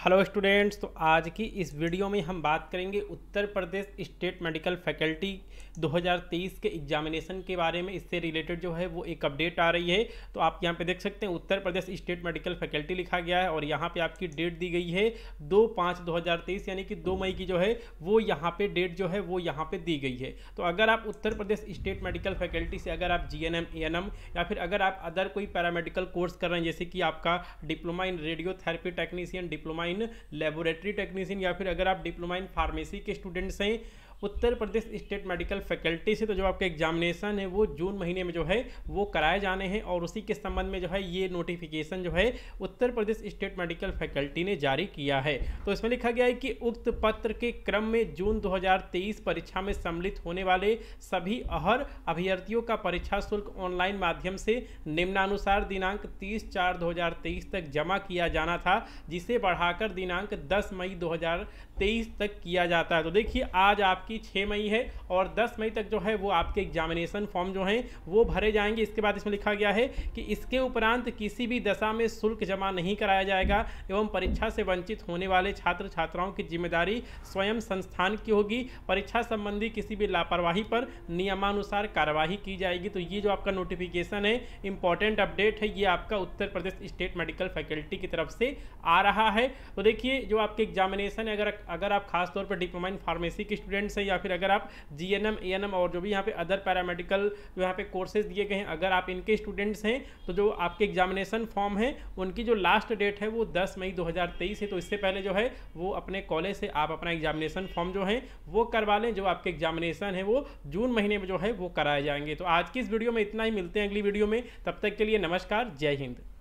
Hello students. तो आज की इस वीडियो में हम बात करेंगे Uttar Pradesh state medical faculty 2023 के एग्जामिनेशन के बारे में। इससे रिलेटेड जो है वो एक अपडेट आ रही है। तो आप यहाँ पे देख सकते हैं Uttar Pradesh state medical faculty लिखा गया है और यहाँ पे आपकी डेट दी गई है 2/5/2023 यानी कि 2 मई की जो है वो यहाँ पे डेट जो है वो यहाँ पे दी गई है। तो अगर आप Uttar Pradesh state medical faculty से अगर आप GNM ANM या फिर अगर आप अदर कोई पैरामेडिकल कोर्स कर रहे हैं, जैसे कि आपका diploma in radiotherapy technician, diploma in laboratory technician या फिर अगर आप डिप्लोमा इन फार्मेसी के स्टूडेंट्स हैं Uttar Pradesh state medical faculty से, तो जो आपका एग्जामिनेशन है वो जून महीने में जो है वो कराए जाने हैं और उसी के संबंध में जो है ये नोटिफिकेशन जो है Uttar Pradesh state medical faculty ने जारी किया है। तो इसमें लिखा गया है कि उक्त पत्र के क्रम में जून 2023 परीक्षा में सम्मिलित होने वाले सभी अहर अभ्यर्थियों का परीक्षा शुल्क ऑनलाइन माध्यम से निम्नानुसार दिनांक 30/4/2023 तक जमा किया जाना था, जिसे बढ़ाकर दिनांक 10 मई 2023 तक किया जाता है। तो देखिए आज आपकी 6 मई है और 10 मई तक जो है वो आपके एग्जामिनेशन फॉर्म जो हैं वो भरे जाएंगे। इसके बाद इसमें लिखा गया है कि इसके उपरांत किसी भी दशा में शुल्क जमा नहीं कराया जाएगा एवं परीक्षा से वंचित होने वाले छात्र छात्राओं की जिम्मेदारी स्वयं संस्थान की होगी। परीक्षा संबंधी किसी भी लापरवाही पर नियमानुसार कार्यवाही की जाएगी। तो ये जो आपका नोटिफिकेशन है, इंपॉर्टेंट अपडेट है, ये आपका Uttar Pradesh state medical faculty की तरफ से आ रहा है। तो देखिए जो आपके एग्जामिनेशन है, अगर आप खास तौर पर डिप्लोमा इन फार्मेसी के स्टूडेंट्स हैं या फिर अगर आप GNM ANM और जो भी यहाँ पे अदर पैरामेडिकल जो यहाँ पे कोर्सेज दिए गए हैं, अगर आप इनके स्टूडेंट्स हैं तो जो आपके एग्जामिनेशन फॉर्म है उनकी जो लास्ट डेट है वो 10 मई 2023 है। तो इससे पहले जो है वो अपने कॉलेज से आप अपना एग्जामिनेशन फॉर्म जो है वो करवा लें। जो आपके एग्जामिनेशन है वो जून महीने में जो है वो कराए जाएंगे। तो आज की इस वीडियो में इतना ही, मिलते हैं अगली वीडियो में। तब तक के लिए नमस्कार, जय हिंद।